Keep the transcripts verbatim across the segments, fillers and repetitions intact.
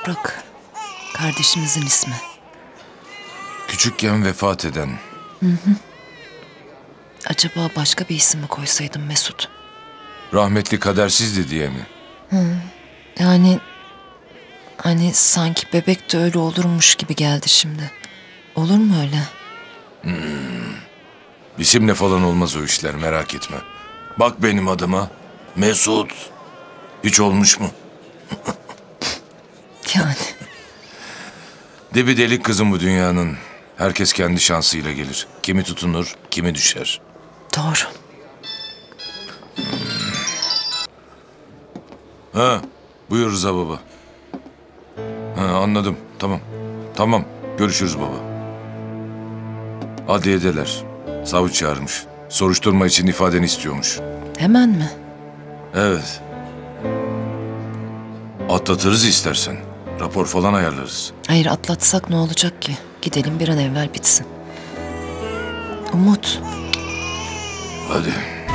Toprak. Kardeşimizin ismi. Küçükken vefat eden. Hı hı. Acaba başka bir isim mi koysaydım Mesut? Rahmetli kadersizdi diye mi? Hı. Yani... Hani sanki bebek de öyle olurmuş gibi geldi şimdi. Olur mu öyle? Hmm. İsimle falan olmaz o işler, merak etme. Bak benim adıma. Mesut. Hiç olmuş mu? Yani. Debi delik kızım bu dünyanın. Herkes kendi şansıyla gelir. Kimi tutunur, kimi düşer. Doğru. Hmm. Ha, buyur Rıza baba. Ha, anladım. Tamam. Tamam. Görüşürüz baba. Adliyedeler. Savcı çağırmış. Soruşturma için ifadeni istiyormuş. Hemen mi? Evet. Atlatırız istersen. Rapor falan ayarlarız. Hayır, atlatsak ne olacak ki? Gidelim bir an evvel bitsin. Umut. Hadi.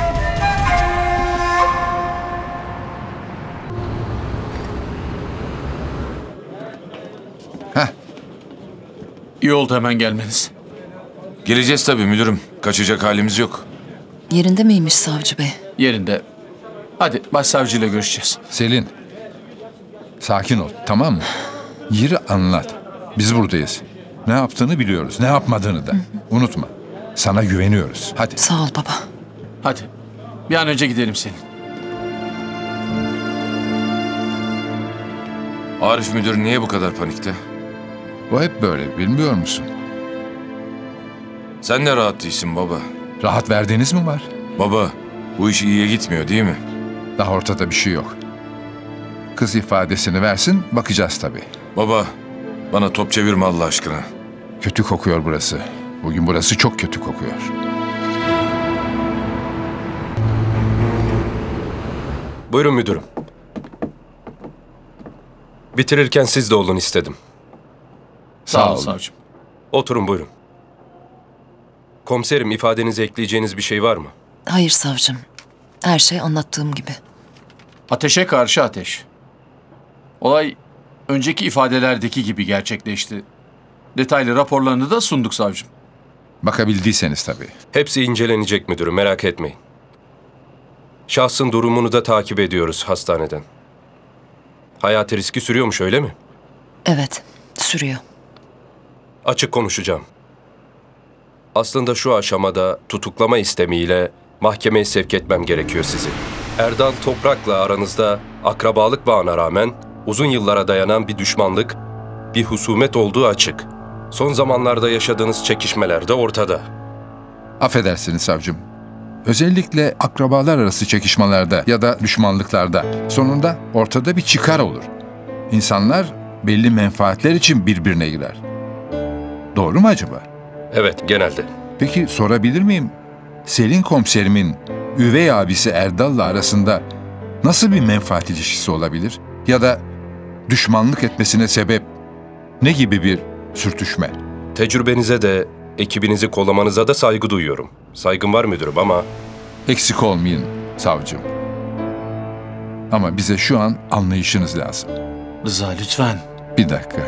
Heh. İyi oldu hemen gelmeniz. Geleceğiz tabii müdürüm. Kaçacak halimiz yok. Yerinde miymiş savcı bey? Yerinde. Hadi başsavcıyla görüşeceğiz. Selin. Sakin ol, tamam mı? Yeri anlat. Biz buradayız. Ne yaptığını biliyoruz, ne yapmadığını da. Unutma. Sana güveniyoruz. Hadi. Sağ ol baba. Hadi. Bir an önce gidelim Selin. Arif müdür niye bu kadar panikte? O hep böyle, bilmiyor musun? Sen de rahat değilsin baba. Rahat verdiğiniz mi var? Baba, bu iş iyiye gitmiyor değil mi? Daha ortada bir şey yok. Kız ifadesini versin, bakacağız tabii. Baba, bana top çevirme Allah aşkına. Kötü kokuyor burası. Bugün burası çok kötü kokuyor. Buyurun müdürüm. Bitirirken siz de olun istedim. Sağ, Sağ ol savcım. Oturun buyurun. Komiserim, ifadenize ekleyeceğiniz bir şey var mı? Hayır savcım. Her şey anlattığım gibi. Ateşe karşı ateş. Olay önceki ifadelerdeki gibi gerçekleşti. Detaylı raporlarını da sunduk savcım. Bakabildiyseniz tabii. Hepsi incelenecek müdürüm, merak etmeyin. Şahsın durumunu da takip ediyoruz hastaneden. Hayati riski sürüyormuş, öyle mi? Evet, sürüyor. Açık konuşacağım. Aslında şu aşamada tutuklama istemiyle mahkemeye sevk etmem gerekiyor sizi. Erdal Toprak'la aranızda akrabalık bağına rağmen uzun yıllara dayanan bir düşmanlık, bir husumet olduğu açık. Son zamanlarda yaşadığınız çekişmeler de ortada. Affedersiniz savcım. Özellikle akrabalar arası çekişmelerde ya da düşmanlıklarda sonunda ortada bir çıkar olur. İnsanlar belli menfaatler için birbirine girer. Doğru mu acaba? Evet, genelde. Peki sorabilir miyim? Selin komiserimin üvey abisi Erdal'la arasında nasıl bir menfaat ilişkisi olabilir? Ya da düşmanlık etmesine sebep ne gibi bir sürtüşme? Tecrübenize de, ekibinizi kollamanıza da saygı duyuyorum. Saygım var müdürüm ama... Eksik olmayın savcım. Ama bize şu an anlayışınız lazım. Rıza lütfen. Bir dakika.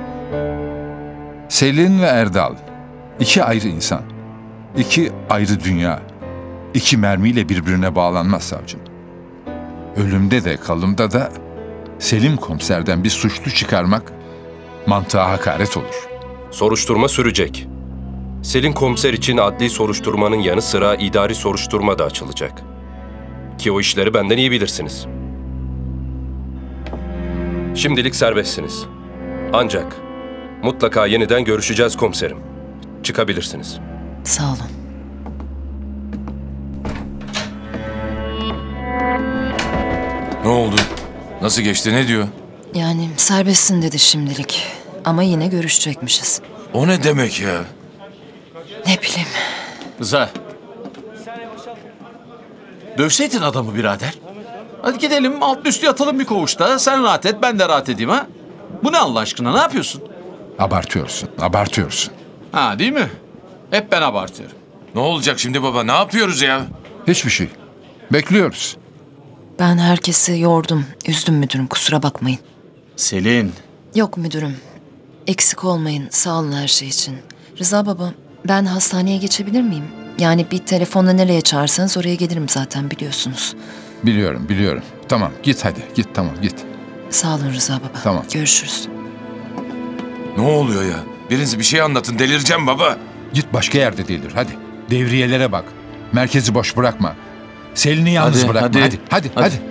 Selin ve Erdal, iki ayrı insan, iki ayrı dünya, iki mermiyle birbirine bağlanmaz savcım. Ölümde de kalımda da Selim komiserden bir suçlu çıkarmak mantığa hakaret olur. Soruşturma sürecek. Selin komiser için adli soruşturmanın yanı sıra idari soruşturma da açılacak. Ki o işleri benden iyi bilirsiniz. Şimdilik serbestsiniz. Ancak mutlaka yeniden görüşeceğiz komiserim. Çıkabilirsiniz. Sağ olun. Ne oldu? Nasıl geçti, ne diyor? Yani serbestsin dedi şimdilik. Ama yine görüşecekmişiz. O ne demek ya? Ne bileyim. Rıza. Dövseydin adamı birader. Hadi gidelim alt üstü yatalım bir koğuşta. Sen rahat et, ben de rahat edeyim ha. Bu ne Allah aşkına, ne yapıyorsun? Abartıyorsun, abartıyorsun. Ha, değil mi? Hep ben abartıyorum. Ne olacak şimdi baba, ne yapıyoruz ya? Hiçbir şey. Bekliyoruz. Ben herkesi yordum, üzdüm müdürüm, kusura bakmayın. Selin. Yok müdürüm. Eksik olmayın. Sağ olun her şey için. Rıza baba, ben hastaneye geçebilir miyim? Yani bir telefonla nereye çağırsanız oraya gelirim zaten, biliyorsunuz. Biliyorum, biliyorum. Tamam, git hadi. Git, tamam, git. Sağ olun Rıza baba. Tamam. Görüşürüz. Ne oluyor ya? Biriniz bir şey anlatın, delireceğim baba. Git başka yerde değildir, hadi. Devriyelere bak. Merkezi boş bırakma. Selin'i yalnız Hadi, bırakma. hadi. Hadi, hadi, hadi. Hadi.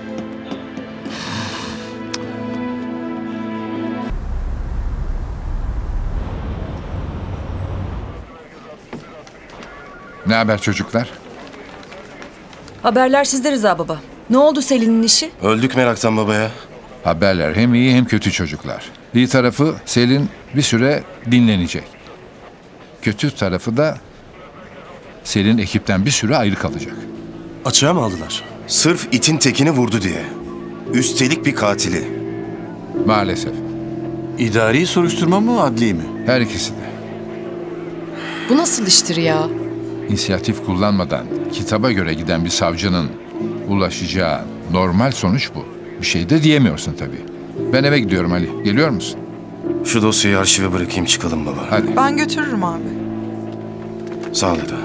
Ne haber çocuklar? Haberler sizde Rıza baba. Ne oldu Selin'in işi? Öldük meraktan baba ya. Haberler hem iyi hem kötü çocuklar. İyi tarafı Selin bir süre dinlenecek. Kötü tarafı da Selin ekipten bir süre ayrı kalacak. Açığa mı aldılar? Sırf itin tekini vurdu diye. Üstelik bir katili. Maalesef. İdari soruşturma mı, adli mi? Her ikisi de. Bu nasıl iştir ya? İnisiyatif kullanmadan kitaba göre giden bir savcının ulaşacağı normal sonuç bu. Bir şey de diyemiyorsun tabii. Ben eve gidiyorum Ali. Geliyor musun? Şu dosyayı arşive bırakayım çıkalım baba. Hadi. Ben götürürüm abi. Sağ ol Eda.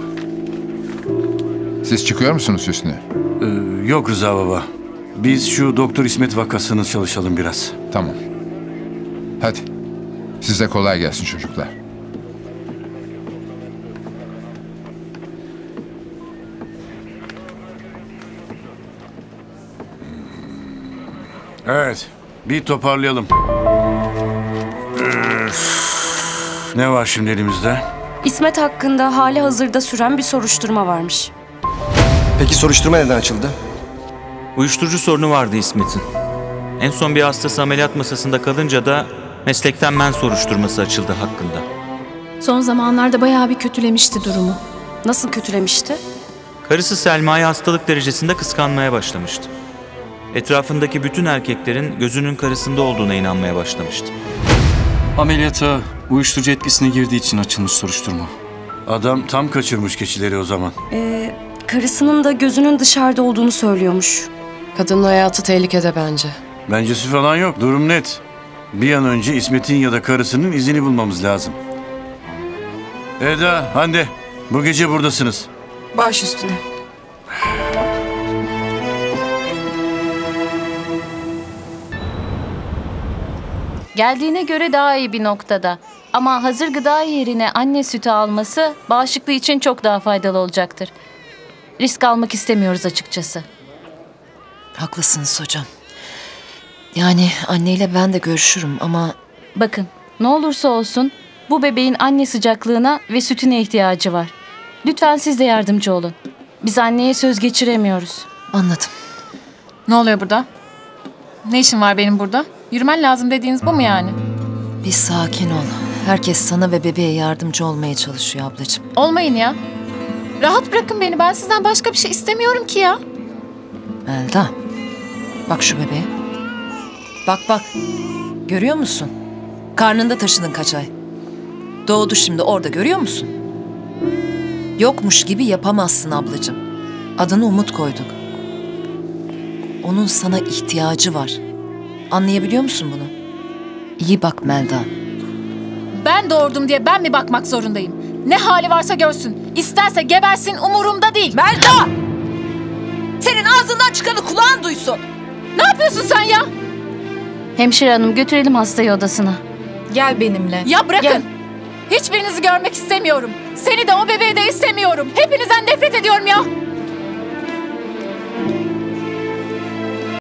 Siz çıkıyor musunuz Hüsnü? Ee, yok Rıza baba. Biz şu Doktor İsmet vakasını çalışalım biraz. Tamam. Hadi. Size kolay gelsin çocuklar. Evet. Bir toparlayalım. Üf. Ne var şimdi elimizde? İsmet hakkında hali hazırda süren bir soruşturma varmış. Peki soruşturma neden açıldı? Uyuşturucu sorunu vardı İsmet'in. En son bir hastası ameliyat masasında kalınca da meslekten men soruşturması açıldı hakkında. Son zamanlarda bayağı bir kötülemişti durumu. Nasıl kötülemişti? Karısı Selma'yı hastalık derecesinde kıskanmaya başlamıştı. Etrafındaki bütün erkeklerin gözünün karısında olduğuna inanmaya başlamıştı. Ameliyata uyuşturucu etkisine girdiği için açılmış soruşturma. Adam tam kaçırmış keçileri o zaman. Ee, karısının da gözünün dışarıda olduğunu söylüyormuş. Kadının hayatı tehlikede bence. Bencesi falan yok. Durum net. Bir an önce İsmet'in ya da karısının izini bulmamız lazım. Eda, Hande, bu gece buradasınız. Baş üstüne. Geldiğine göre daha iyi bir noktada. Ama hazır gıda yerine anne sütü alması bağışıklığı için çok daha faydalı olacaktır. Risk almak istemiyoruz açıkçası. Haklısınız hocam. Yani anneyle ben de görüşürüm ama... Bakın, ne olursa olsun bu bebeğin anne sıcaklığına ve sütüne ihtiyacı var. Lütfen siz de yardımcı olun. Biz anneye söz geçiremiyoruz. Anladım. Ne oluyor burada? Ne işin var benim burada? Yürümen lazım dediğiniz bu mu yani? Bir sakin ol. Herkes sana ve bebeğe yardımcı olmaya çalışıyor ablacığım. Olmayın ya. Rahat bırakın beni. Ben sizden başka bir şey istemiyorum ki ya. Melda, bak şu bebeğe. Bak bak. Görüyor musun? Karnında taşıdın kaç ay. Doğdu şimdi orada, görüyor musun? Yokmuş gibi yapamazsın ablacığım. Adını Umut koyduk. Onun sana ihtiyacı var. Anlayabiliyor musun bunu? İyi bak Melda. Ben doğurdum diye ben mi bakmak zorundayım? Ne hali varsa görsün. İsterse gebersin, umurumda değil. Melda! Senin ağzından çıkanı kulağın duysun. Ne yapıyorsun sen ya? Hemşire hanım, götürelim hastayı odasına. Gel benimle. Ya bırakın. Gel. Hiçbirinizi görmek istemiyorum. Seni de o bebeği de istemiyorum. Hepinizden